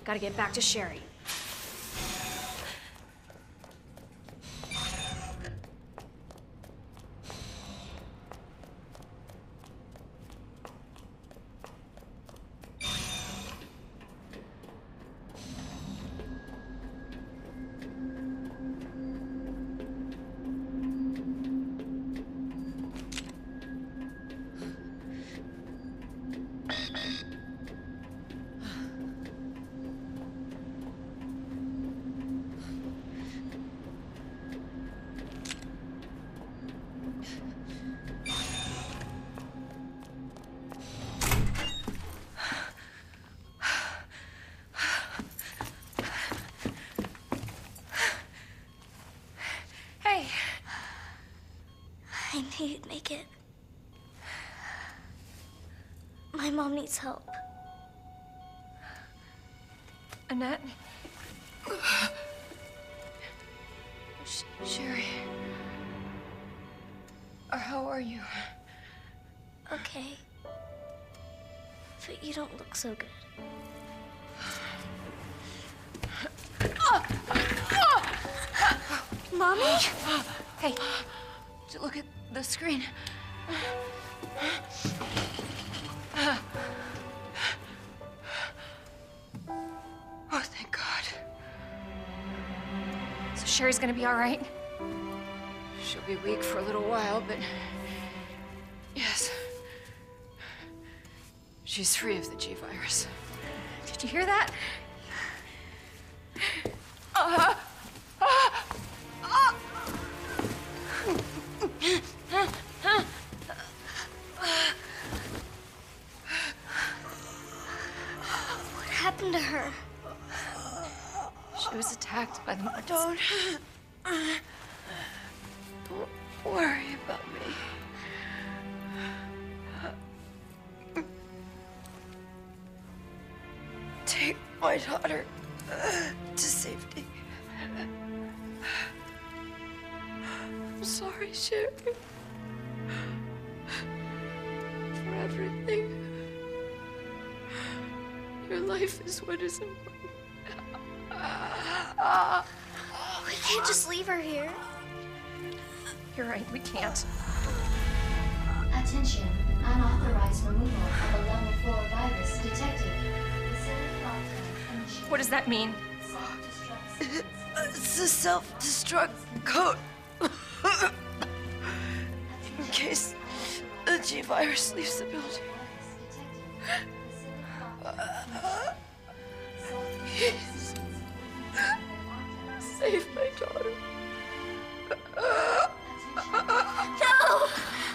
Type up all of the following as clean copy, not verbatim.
Gotta get back to Sherry. I knew you'd make it. My mom needs help. Annette? Sherry? How are you? Okay. But you don't look so good. Mommy? Hey, look at the screen. Oh, thank God. So Sherry's gonna be all right? She'll be weak for a little while, but yes. She's free of the G virus. Did you hear that? What happened to her? She was attacked by the monsters. Don't worry about me. Take my daughter to safety. I'm sorry, Sherry, for everything. Your life is what is important. We can't just leave her here. You're right, we can't. Attention, unauthorized removal of a level 4 virus detected. What does that mean? It's a self-destruct code. In case the G virus leaves the building. Please. Save my daughter. No!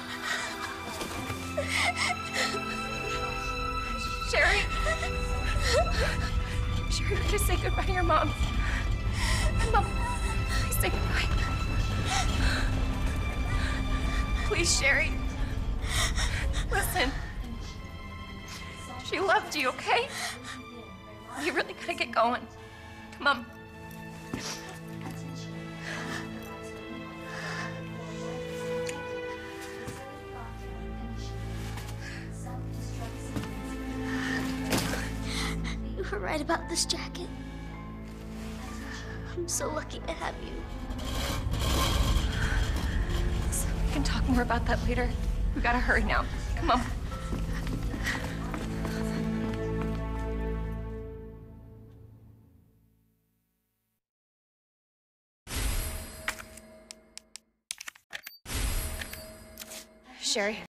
Sherry? Sherry, please say goodbye to your mom. Mom, please say goodbye. Please, Sherry. Listen. She loved you, okay? You really gotta get going. Come on. You were right about this jacket. I'm so lucky to have you. So we can talk more about that later. We gotta hurry now. Come on. Sherry.